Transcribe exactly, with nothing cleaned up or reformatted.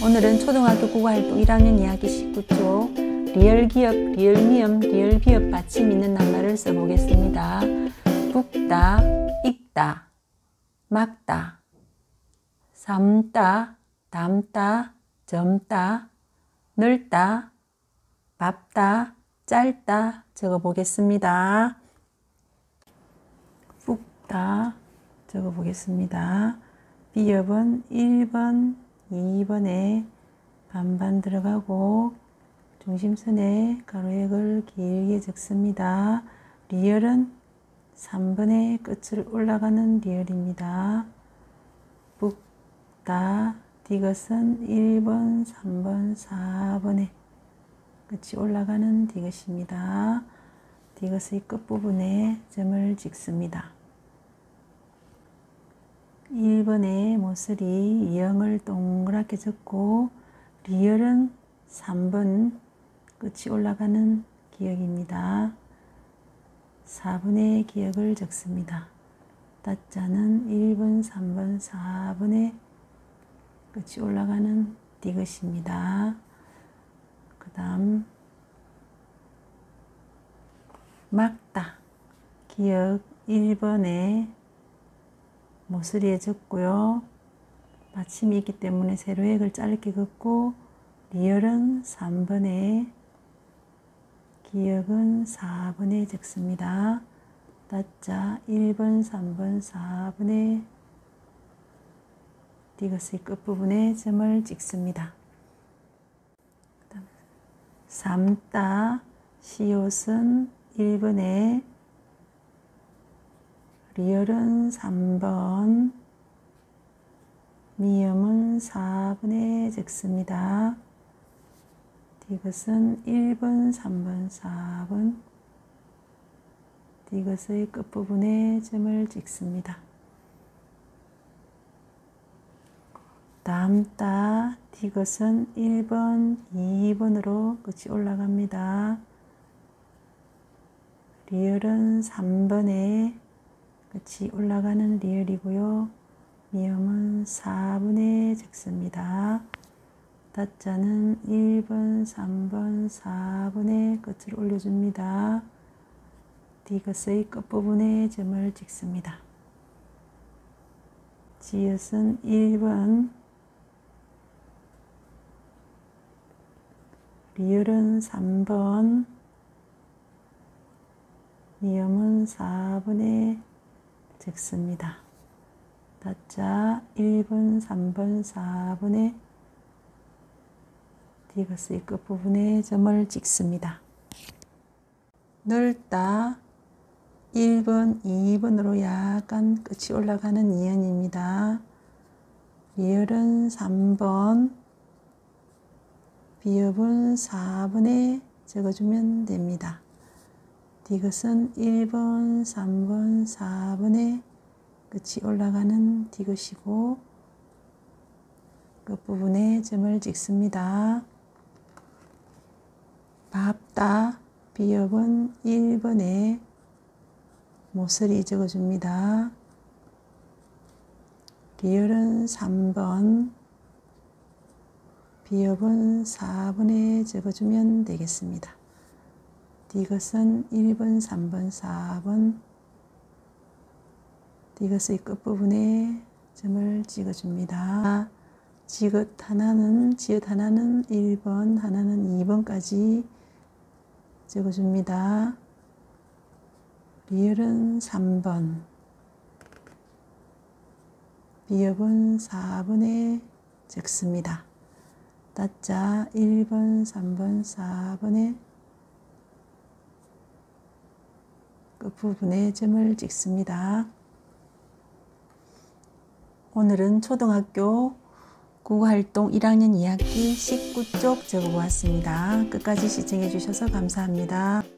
오늘은 초등학교 국어활동 일 학년 이 학기 십구 쪽 리을기역, 리을미음, 리을비읍 받침 있는 낱말을 써보겠습니다. 붓다, 읽다, 막다, 삶다, 담다, 젊다, 늙다, 밟다, 짧다 적어보겠습니다. 붓다 적어보겠습니다. 비읍은 일 번, 이 번에 반반 들어가고 중심선에 가로획을 길게 적습니다. 리을은 삼 번의 끝을 올라가는 리을입니다. 붓다, 디귿은 일 번, 삼 번, 사 번에 끝이 올라가는 디귿입니다. 디귿의 끝부분에 점을 찍습니다. 일 번에 모서리 영을 동그랗게 적고 리을은 삼 번 끝이 올라가는 기역입니다. 사 번의 기역을 적습니다. 다자는 일 번, 삼 번, 사 번에 끝이 올라가는 디귿입니다. 그 다음 막다, 기역 일 번에 모서리에 적고요. 받침이 있기 때문에 세로획을 짧게 긋고 리을은 삼 번에 기역은 사 번에 적습니다. 다자 일 번, 삼 번, 사 번에 디귿의 끝부분에 점을 찍습니다. 삶다, 시옷은 일 번에 리을은 삼 번, 미음은 사 번에 적습니다. 디귿은 일 번, 삼 번, 사 번, 디귿의 끝부분에 점을 찍습니다. 담다, 디귿은 일 번, 이 번으로 끝이 올라갑니다. 리을은 삼 번에 끝이 올라가는 리을이고요. 미음은 사 번에 적습니다. 다자는 일 번, 삼 번, 사 번에 끝을 올려줍니다. 디귿의 끝부분에 점을 찍습니다. 지읒은 일 번, 리을은 삼 번, 미음은 사 번에 적습니다. 다자 일 번, 삼 번, 사 번에 디귿의 끝부분에 점을 찍습니다. 늙다, 일 번, 이 번으로 약간 끝이 올라가는 이연입니다. 리을은 삼 번, 비읍은 사 번에 적어주면 됩니다. 디귿은 일 번, 삼 번, 사 번에 끝이 올라가는 디귿이고 끝부분에 점을 찍습니다. 밟다, 비읍은 일 번에 모서리 적어줍니다. 리을은 삼 번, 비읍은 사 번에 적어주면 되겠습니다. 디귿은 일 번, 삼 번, 사 번, 디귿의 끝부분에 점을 찍어줍니다. 지읒 하나는, 지읒 하나는 일 번, 하나는 이 번까지 적어줍니다. 리을은 삼 번, 비읍은 사 번에 적습니다. 다자 일 번, 삼 번, 사 번에 끝부분에 점을 찍습니다. 오늘은 초등학교 국어활동 일 학년 이 학기 십구 쪽 적어보았습니다. 끝까지 시청해 주셔서 감사합니다.